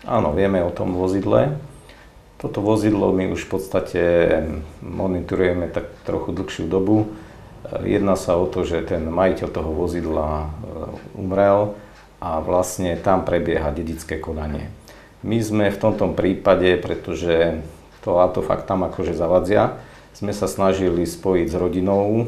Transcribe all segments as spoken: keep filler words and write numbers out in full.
Áno, vieme o tom vozidle. Toto vozidlo my už v podstate monitorujeme tak trochu dlhšiu dobu. Jedná sa o to, že ten majiteľ toho vozidla umrel a vlastne tam prebieha dedičské konanie. My sme v tomto prípade, pretože to autofakt tam akože zavadzia, sme sa snažili spojiť s rodinou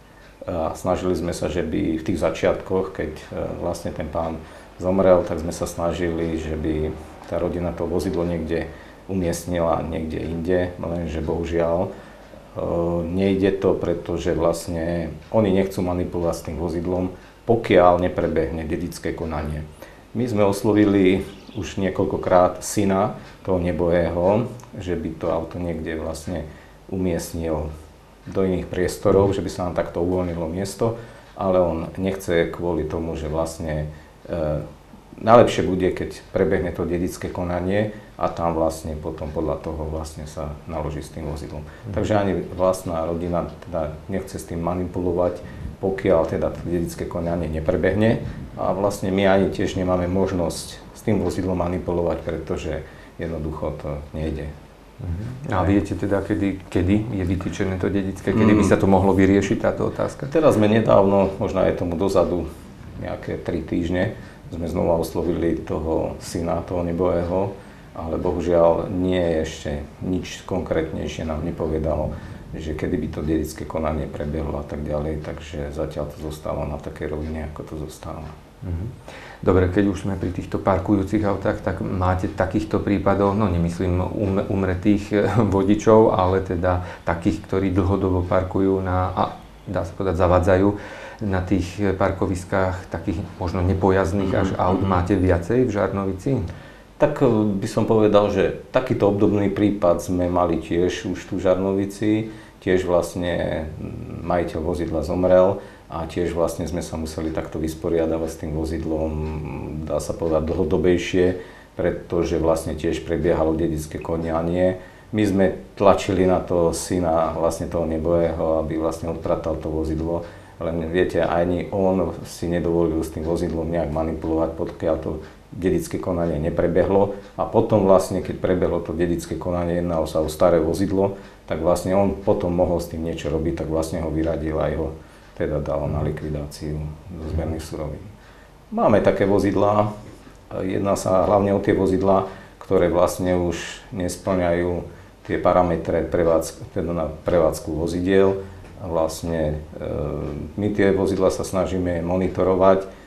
a snažili sme sa, že by v tých začiatkoch, keď vlastne ten pán zomrel, tak sme sa snažili, že by tá rodina to vozidlo niekde umiestnila niekde inde, lenže bohužiaľ nejde to, pretože vlastne oni nechcú manipulovať s tým vozidlom, pokiaľ neprebehne dedičské konanie. My sme oslovili už niekoľkokrát syna toho nebohého, že by to auto niekde vlastne umiestnil do iných priestorov, že by sa nám takto uvoľnilo miesto, ale on nechce kvôli tomu, že vlastne e, najlepšie bude, keď prebehne to dedičské konanie a tam vlastne potom podľa toho vlastne sa naloží s tým vozidlom. Mm. Takže ani vlastná rodina teda nechce s tým manipulovať, pokiaľ teda to dedičské konanie neprebehne a vlastne my ani tiež nemáme možnosť s tým vozidlom manipulovať, pretože jednoducho to nejde. Mm. A viete teda, kedy, kedy je vytýčené to dedičské, kedy mm. by sa to mohlo vyriešiť táto otázka? Teraz sme nedávno, možno aj tomu dozadu, nejaké tri týždne, sme znova oslovili toho syna, toho nebohého, ale bohužiaľ nie je ešte nič konkrétnejšie nám nepovedalo, že kedy by to dedičské konanie prebehlo a tak ďalej, takže zatiaľ to zostáva na takej rovine, ako to zostáva. Dobre, keď už sme pri týchto parkujúcich autách, tak máte takýchto prípadov, no nemyslím um, umretých vodičov, ale teda takých, ktorí dlhodobo parkujú na, a dá sa povedať, zavadzajú na tých parkoviskách takých možno nepojazdných až aut. Máte viacej v Žarnovici? Tak by som povedal, že takýto obdobný prípad sme mali tiež už tu v Žarnovici. Tiež vlastne majiteľ vozidla zomrel a tiež vlastne sme sa museli takto vysporiadavať s tým vozidlom, dá sa povedať, dlhodobejšie, pretože vlastne tiež prebiehalo dedičské konanie. My sme tlačili na to syna vlastne toho nebohého, aby vlastne odpratal to vozidlo. Len viete, ani on si nedovolil s tým vozidlom nejak manipulovať, pokiaľ to dedičské konanie neprebehlo. A potom vlastne, keď prebehlo to dedičské konanie, jednalo sa o staré vozidlo, tak vlastne on potom mohol s tým niečo robiť, tak vlastne ho vyradil a ho teda dal na likvidáciu zo zberných surovín. Máme také vozidlá, jedná sa hlavne o tie vozidlá, ktoré vlastne už nesplňajú tie parametre prevádzk, teda na prevádzku vozidiel. A vlastne e, my tie vozidlá sa snažíme monitorovať. E,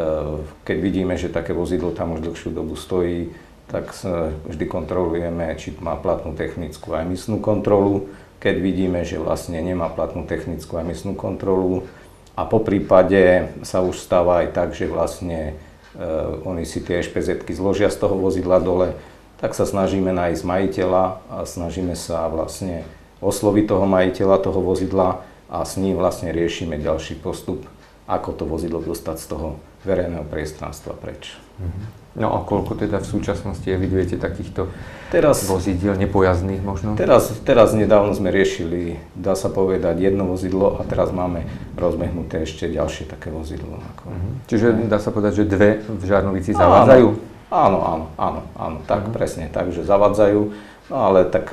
keď vidíme, že také vozidlo tam už dlhšiu dobu stojí, tak vždy kontrolujeme, či má platnú technickú a emisnú kontrolu. Keď vidíme, že vlastne nemá platnú technickú a emisnú kontrolu a po prípade sa už stáva aj tak, že vlastne e, oni si tie ešpezetky zložia z toho vozidla dole, tak sa snažíme nájsť majiteľa a snažíme sa vlastne osloviť toho majiteľa toho vozidla a s ním vlastne riešime ďalší postup, ako to vozidlo dostať z toho verejného priestranstva preč. No a koľko teda v súčasnosti evidujete takýchto teraz, vozidiel nepojazdných možno? Teraz, teraz nedávno sme riešili, dá sa povedať, jedno vozidlo a teraz máme rozbehnuté ešte ďalšie také vozidlo. Ako, uh-huh. Čiže dá sa povedať, že dve v Žarnovici zavádzajú? Áno, áno, áno, áno, tak uh-huh. presne tak, že zavádzajú, no ale tak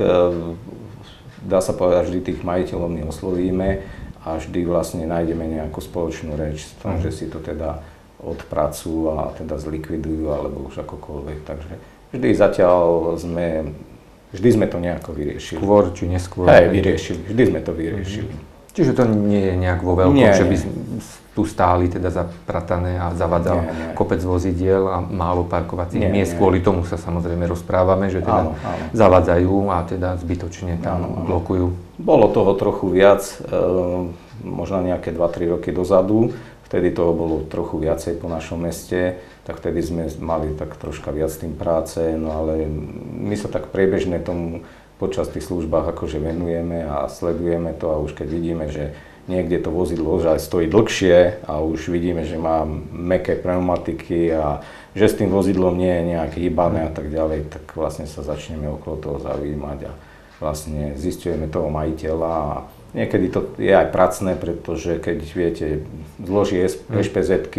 dá sa povedať, vždy tých majiteľov my oslovíme a vždy vlastne nájdeme nejakú spoločnú reč v tom, uh-huh. že si to teda odpracujú a teda zlikvidujú alebo už akokoľvek. Takže vždy zatiaľ sme, vždy sme to nejako vyriešili. Skôr či neskôr? Hej, vyriešili, vždy sme to vyriešili. Uh-huh. Čiže to nie je nejak vo veľkom, nie, že by tu stáli teda zapratané a zavadzal nie, nie. kopec vozidiel a málo parkovacích miest. Kvôli tomu sa samozrejme rozprávame, že teda áno, áno. zavadzajú a teda zbytočne tam áno, blokujú. Bolo toho trochu viac, e, možno nejaké dva tri roky dozadu. Vtedy toho bolo trochu viacej po našom meste, tak vtedy sme mali tak troška viac tým práce, no ale my sa tak priebežne tomu počas tých službách akože venujeme a sledujeme to a už keď vidíme, že niekde to vozidlo už aj stojí dlhšie a už vidíme, že má mäkké pneumatiky a že s tým vozidlom nie je nejak hýbané a tak ďalej, tak vlastne sa začneme okolo toho zaujímať a vlastne zisťujeme toho majiteľa a niekedy to je aj pracné, pretože keď viete, zloží ešpezetky,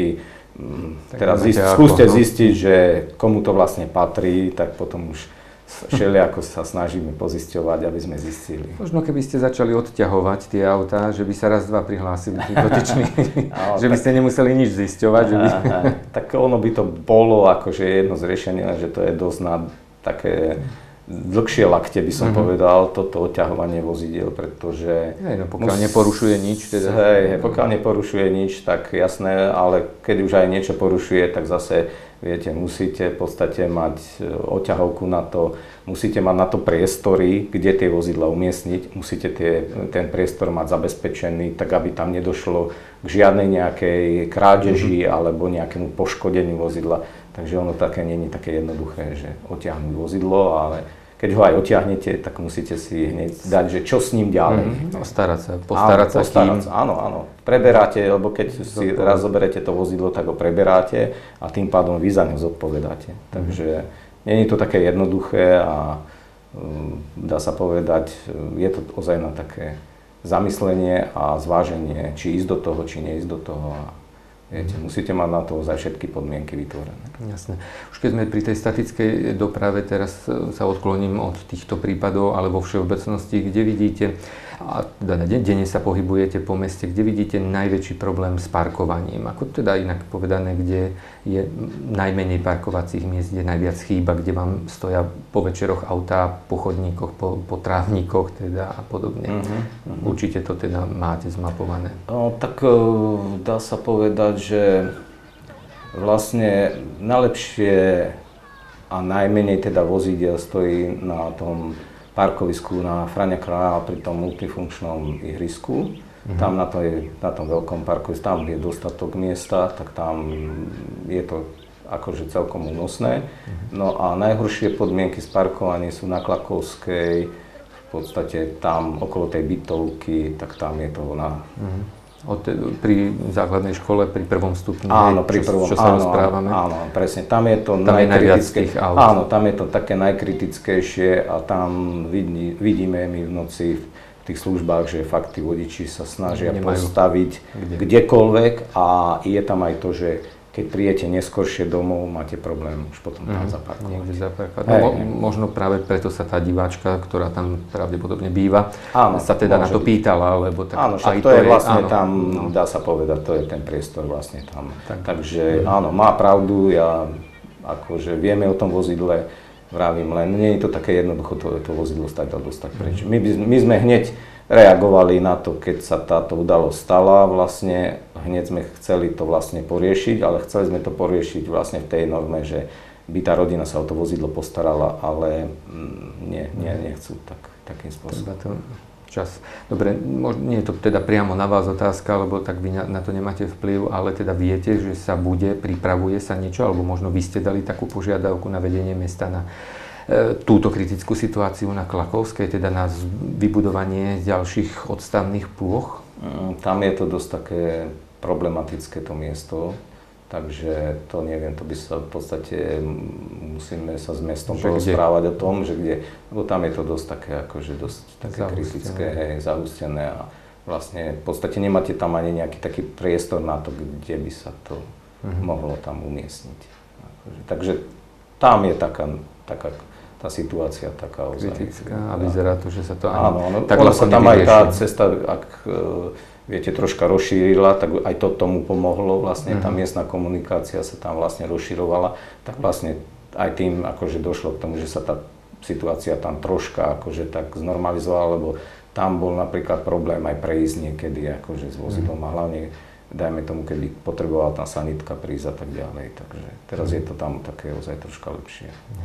teraz zist, skúste ako, zistiť, že komu to vlastne patrí, tak potom už všelijako sa snažíme pozisťovať, aby sme zistili. Možno keby ste začali odťahovať tie autá, že by sa raz, dva prihlásili tí dotyční, no, že by tak, ste nemuseli nič zisťovať. Že by... Tak ono by to bolo akože jedno z riešení, že to je dosť na také dlhšie lakte, by som uh-huh. povedal, toto odťahovanie vozidiel, pretože... Hej, no pokiaľ mus... neporušuje nič, teda... Hej, hej, pokiaľ neporušuje nič, tak jasné, ale keď už aj niečo porušuje, tak zase, viete, musíte v podstate mať odťahovku na to, musíte mať na to priestory, kde tie vozidla umiestniť, musíte tie, ten priestor mať zabezpečený, tak aby tam nedošlo k žiadnej nejakej krádeži uh-huh. alebo nejakému poškodeniu vozidla. Takže ono také nie je také jednoduché, že odtiahnuť vozidlo, ale keď ho aj odtiahnete, tak musíte si hneď dať, že čo s ním ďalej. Mm-hmm. No, starať sa, postarať áno, sa postarať kým. Áno, áno. Preberáte, lebo keď si raz zoberete to vozidlo, tak ho preberáte a tým pádom vy za ňo zodpovedáte. Mm-hmm. Takže nie je to také jednoduché a um, dá sa povedať, je to ozaj na také zamyslenie a zváženie, či ísť do toho, či neísť do toho. Viete, musíte mať na to za všetky podmienky vytvorené. Jasné. Už keď sme pri tej statickej doprave, teraz sa odkloním od týchto prípadov, ale vo všeobecnosti, kde vidíte, a teda denne sa pohybujete po meste, kde vidíte najväčší problém s parkovaním? Ako teda inak povedané, kde je najmenej parkovacích miest, kde najviac chýba, kde vám stoja po večeroch autá, po chodníkoch, po, po trávnikoch teda a podobne. Uh-huh. Určite to teda máte zmapované. No, tak dá sa povedať, že vlastne najlepšie a najmenej teda vozidiel stojí na tom parkovisku na Frania Kráľa pri tom multifunkčnom ihrisku. Mm-hmm. Tam na, to je, na tom veľkom parkovisku, tam je dostatok miesta, tak tam je to akože celkom únosné. Mm-hmm. No a najhoršie podmienky s parkovaním sú na Klakovskej, v podstate tam okolo tej bytovky, tak tam je to na... Mm-hmm. Od, pri základnej škole, pri prvom stupni, áno, pri prvom, čo, čo sa áno, rozprávame. Áno, presne, tam je to tam najkritickejšie. Áno, tam je to také najkritickejšie a tam vidí, vidíme my v noci v tých službách, že fakt tí vodiči sa snažia Nemajú. postaviť Kde? kdekoľvek a je tam aj to, že keď príjete neskoršie domov, máte problém už potom tam mm, zaparkovať. Niekde zaparkovať. No, mo- možno práve preto sa tá diváčka, ktorá tam pravdepodobne býva, áno, sa teda na to byť. pýtala, lebo tak áno, však to je vlastne áno, tam, no. dá sa povedať, to je ten priestor vlastne tam. Tak. Takže mm. áno, má pravdu, ja akože vieme o tom vozidle, vravím, len nie je to také jednoducho to, to vozidlo stať a dostať preč. Mm. My, by, my sme hneď reagovali na to, keď sa táto udalosť stala, vlastne hneď sme chceli to vlastne poriešiť, ale chceli sme to poriešiť vlastne v tej norme, že by tá rodina sa o to vozidlo postarala, ale nie, nie, nechcú tak, takým spôsobom. Čas. Dobre, nie je to teda priamo na vás otázka, lebo tak vy na to nemáte vplyv, ale teda viete, že sa bude, pripravuje sa niečo, alebo možno vy ste dali takú požiadavku na vedenie mesta na túto kritickú situáciu na Klakovskej, teda na vybudovanie ďalších odstavných plôch? Tam je to dosť také problematické to miesto, takže to neviem, to by sa v podstate musíme sa s mestom porozprávať o tom, že kde, lebo tam je to dosť také akože dosť také kritické, hej, zahustené a vlastne v podstate nemáte tam ani nejaký taký priestor na to, kde by sa to uh-huh. mohlo tam umiestniť. Akože, takže tam je taká, taká tá situácia taká ozaj. Kritická a vyzerá to, že sa to ani áno, no, tak ono sa tam aj tá cesta, ak viete, troška rozšírila, tak aj to tomu pomohlo, vlastne tá miestna komunikácia sa tam vlastne rozširovala, tak vlastne aj tým akože došlo k tomu, že sa tá situácia tam troška akože tak znormalizovala, lebo tam bol napríklad problém aj prejsť niekedy akože s vozidlom a hlavne dajme tomu, kedy potrebovala tam sanitka prísť a tak ďalej, takže teraz je to tam také ozaj troška lepšie.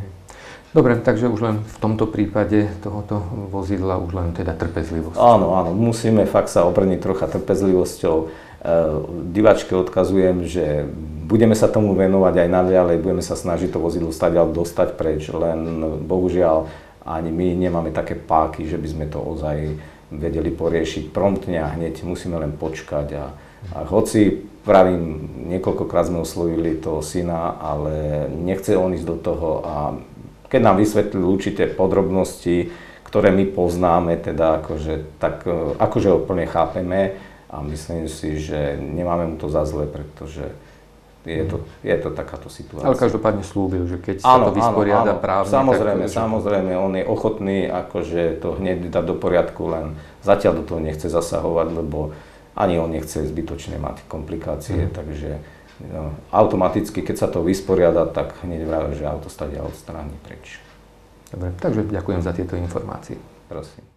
Dobre, takže už len v tomto prípade tohoto vozidla už len teda trpezlivosť. Áno, áno, musíme fakt sa obrniť trocha trpezlivosťou. E, diváčke odkazujem, že budeme sa tomu venovať aj naďalej, budeme sa snažiť to vozidlo stadiaľ dostať preč, len bohužiaľ ani my nemáme také páky, že by sme to ozaj vedeli poriešiť promptne a hneď musíme len počkať. A, a hoci, pravím, niekoľkokrát sme oslovili toho syna, ale nechce on ísť do toho a keď nám vysvetlili určité podrobnosti, ktoré my poznáme, teda akože, tak akože úplne chápeme a myslím si, že nemáme mu to za zle, pretože je to, je to takáto situácia. Ale každopádne slúbil, že keď áno, sa to vysporiada áno, áno. právne... Samozrejme, tak, samozrejme, on je ochotný akože to hneď dať do poriadku, len zatiaľ do toho nechce zasahovať, lebo ani on nechce zbytočne mať komplikácie, mm. takže no, automaticky, keď sa to vysporiada, tak hneď vraví, že auto stadia odstráni preč. Dobre, takže ďakujem za tieto informácie. Prosím.